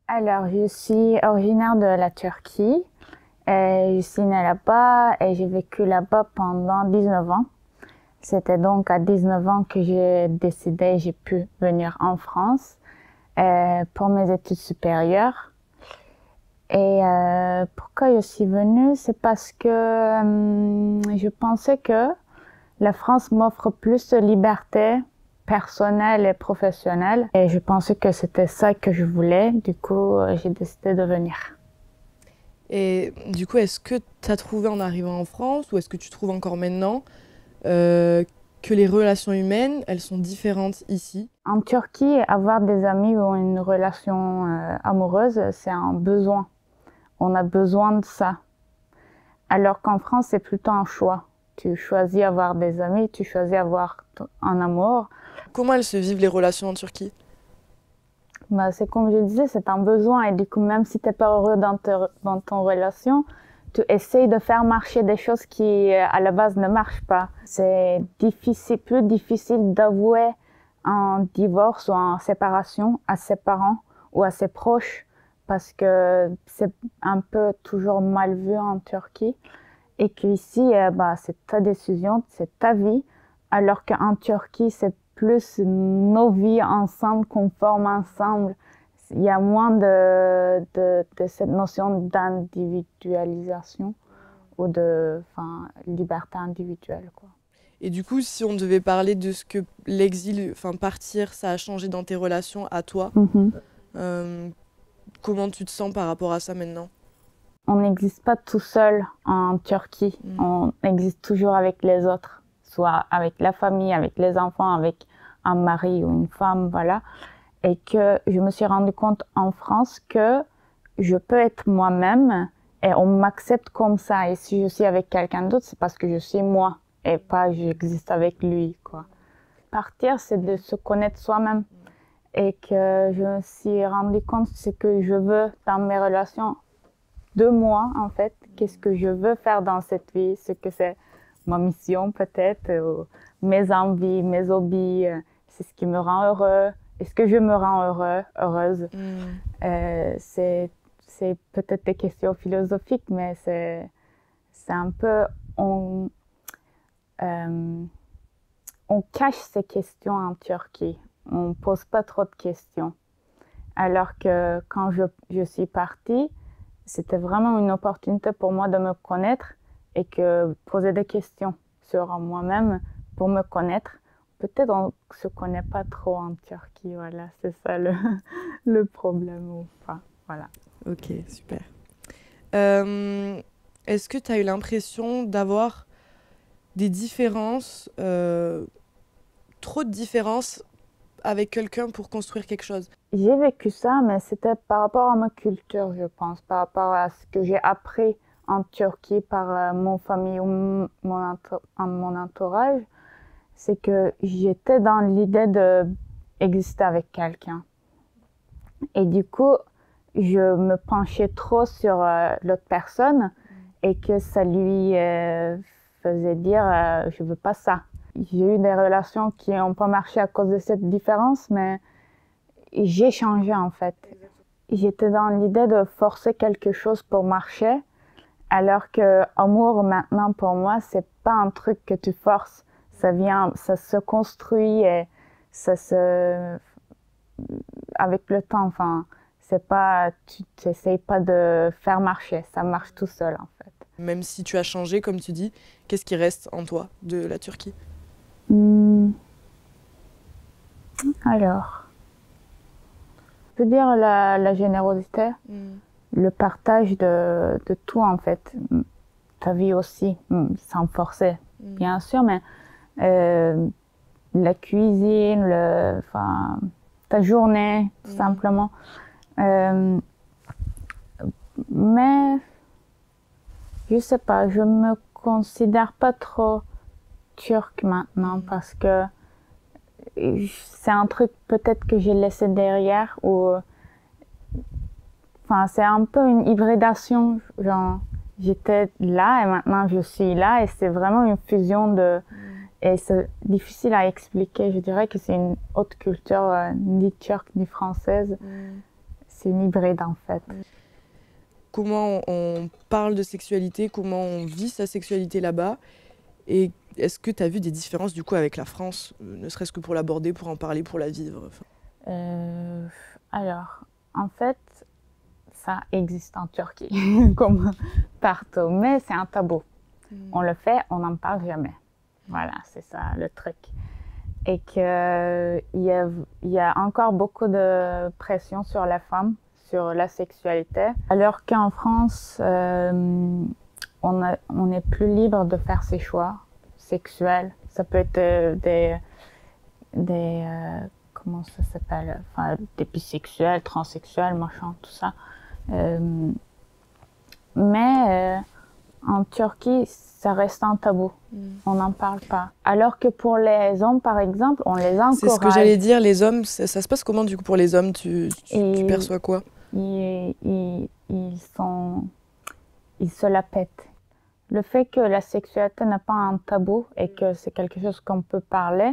Alors, je suis originaire de la Turquie. Je suis née là-bas et j'ai vécu là-bas pendant 19 ans. C'était donc à 19 ans que j'ai décidé, j'ai pu venir en France pour mes études supérieures. Et pourquoi je suis venue? C'est parce que je pensais que la France m'offre plus de liberté personnelle et professionnelle. Et je pensais que c'était ça que je voulais. Du coup, j'ai décidé de venir. Et du coup, est-ce que tu as trouvé en arrivant en France, ou est-ce que tu trouves encore maintenant, euh, que les relations humaines, elles sont différentes ici? En Turquie, avoir des amis ou une relation amoureuse, c'est un besoin. On a besoin de ça. Alors qu'en France, c'est plutôt un choix. Tu choisis avoir des amis, tu choisis avoir un amour. Comment elles se vivent les relations en Turquie? Bah, c'est comme je disais, c'est un besoin. Et du coup, même si tu n'es pas heureux dans ton relation, tu essayes de faire marcher des choses qui, à la base, ne marchent pas. C'est difficile, plus difficile d'avouer un divorce ou une séparation à ses parents ou à ses proches parce que c'est un peu toujours mal vu en Turquie. Et qu'ici, bah, c'est ta décision, c'est ta vie. Alors qu'en Turquie, c'est plus nos vies ensemble qu'on forme ensemble. Il y a moins de cette notion d'individualisation ou de liberté individuelle, quoi. Et du coup, si on devait parler de ce que l'exil, enfin partir, ça a changé dans tes relations à toi, euh, comment tu te sens par rapport à ça maintenant? On n'existe pas tout seul en Turquie. On existe toujours avec les autres, soit avec la famille, avec les enfants, avec un mari ou une femme, voilà. Et que je me suis rendu compte en France que je peux être moi-même et on m'accepte comme ça. Et si je suis avec quelqu'un d'autre, c'est parce que je suis moi et pas j'existe avec lui, quoi. Partir, c'est de se connaître soi-même. Et que je me suis rendu compte ce que je veux dans mes relations de moi, en fait. Qu'est-ce que je veux faire dans cette vie, ce que c'est ma mission peut-être, mes envies, mes hobbies, c'est ce qui me rend heureux. Est-ce que je me rends heureuse? C'est peut-être des questions philosophiques, mais c'est un peu... Euh, on cache ces questions en Turquie. On ne pose pas trop de questions. Alors que quand je suis partie, c'était vraiment une opportunité pour moi de me connaître et que poser des questions sur moi-même pour me connaître. Peut-être on ne se connaît pas trop en Turquie, voilà, c'est ça le problème ou pas, voilà. Ok, super. Euh, Est-ce que tu as eu l'impression d'avoir des différences, trop de différences avec quelqu'un pour construire quelque chose? J'ai vécu ça, mais c'était par rapport à ma culture, je pense, par rapport à ce que j'ai appris en Turquie par mon famille ou mon entourage. C'est que j'étais dans l'idée d'exister avec quelqu'un. Et du coup, je me penchais trop sur l'autre personne et que ça lui faisait dire je veux pas ça. J'ai eu des relations qui n'ont pas marché à cause de cette différence, mais j'ai changé en fait. J'étais dans l'idée de forcer quelque chose pour marcher, alors que amour maintenant pour moi, c'est pas un truc que tu forces. Ça vient, ça se construit et ça se avec le temps. Enfin, c'est pas, tu n'essayes pas de faire marcher, ça marche tout seul en fait. Même si tu as changé, comme tu dis, qu'est-ce qui reste en toi de la Turquie? Hmm, alors, je peux dire la générosité, le partage de tout en fait. Ta vie aussi, sans forcer, bien sûr, mais la cuisine, ta journée, tout simplement. Mais je sais pas, je me considère pas trop turque maintenant parce que c'est un truc peut-être que j'ai laissé derrière ou enfin c'est un peu une hybridation, genre j'étais là et maintenant je suis là et c'est vraiment une fusion de et c'est difficile à expliquer. Je dirais que c'est une autre culture ni turque ni française. c'est une hybride en fait. Comment on parle de sexualité, comment on vit sa sexualité là-bas. Et est-ce que tu as vu des différences du coup avec la France, ne serait-ce que pour l'aborder, pour en parler, pour la vivre Alors, en fait, ça existe en Turquie, comme partout, mais c'est un tabou. On le fait, on n'en parle jamais. Voilà, c'est ça le truc. Et qu'il y a encore beaucoup de pression sur la femme, sur la sexualité, alors qu'en France, on est plus libre de faire ses choix sexuels. Ça peut être comment ça s'appelle, enfin, des bisexuels, transsexuels, machin, tout ça. Mais en Turquie, ça reste un tabou. On n'en parle pas. Alors que pour les hommes, par exemple, on les encourage. C'est ce que j'allais dire, les hommes, ça se passe comment du coup pour les hommes? Tu perçois quoi? Ils se la pètent. Le fait que la sexualité n'est pas un tabou et que c'est quelque chose qu'on peut parler,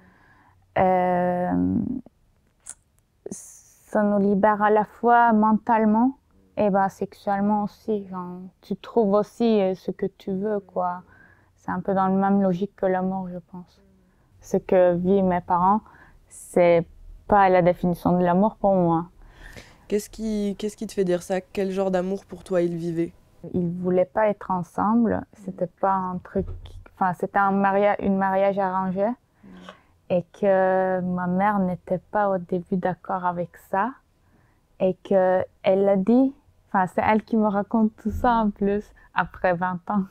ça nous libère à la fois mentalement et sexuellement aussi. Genre, tu trouves aussi ce que tu veux, quoi. C'est un peu dans la même logique que l'amour, je pense. Ce que vivent mes parents, c'est pas la définition de l'amour pour moi. Qu'est-ce qui te fait dire ça? Quel genre d'amour pour toi ils vivaient? Ils voulaient pas être ensemble. C'était pas un truc. Enfin, c'était un mariage arrangé. Et que ma mère n'était pas au début d'accord avec ça. Et qu'elle l'a dit. Enfin, c'est elle qui me raconte tout ça en plus, après 20 ans.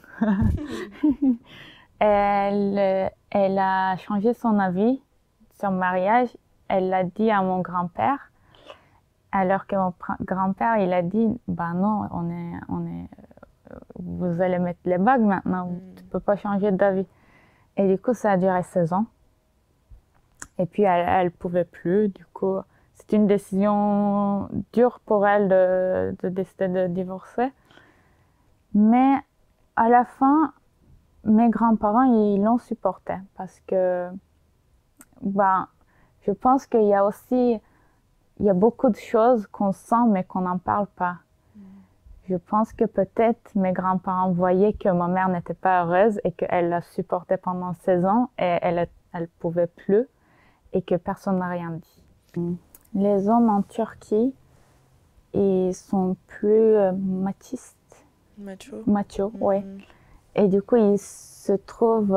Elle a changé son avis sur le mariage. Elle l'a dit à mon grand-père. Alors que mon grand-père, il a dit, bah non, vous allez mettre les bagues maintenant, tu peux pas changer d'avis. Et du coup, ça a duré 16 ans. Et puis, elle pouvait plus. Du coup, c'est une décision dure pour elle de décider de divorcer. Mais à la fin, mes grands-parents, ils l'ont supporté parce que, je pense qu'il y a aussi, il y a beaucoup de choses qu'on sent mais qu'on n'en parle pas. Je pense que peut-être mes grands-parents voyaient que ma mère n'était pas heureuse et qu'elle la supportait pendant 16 ans et elle pouvait plus et que personne n'a rien dit. Les hommes en Turquie, ils sont plus machistes. Macho, oui. Et du coup, ils se trouvent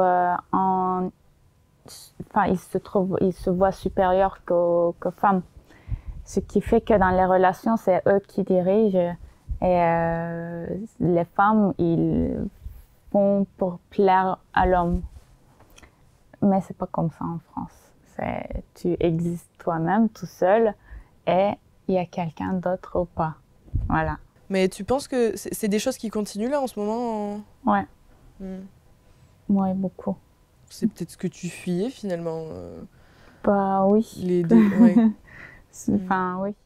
ils se voient supérieurs qu'aux femmes. Ce qui fait que dans les relations, c'est eux qui dirigent. Et les femmes, ils font pour plaire à l'homme. Mais c'est pas comme ça en France. Tu existes toi-même, tout seul, et il y a quelqu'un d'autre ou pas. Voilà. Mais tu penses que c'est des choses qui continuent là en ce moment? Ouais. Ouais, beaucoup. C'est peut-être ce que tu fuyais finalement. Bah oui. Ouais. Enfin, oui.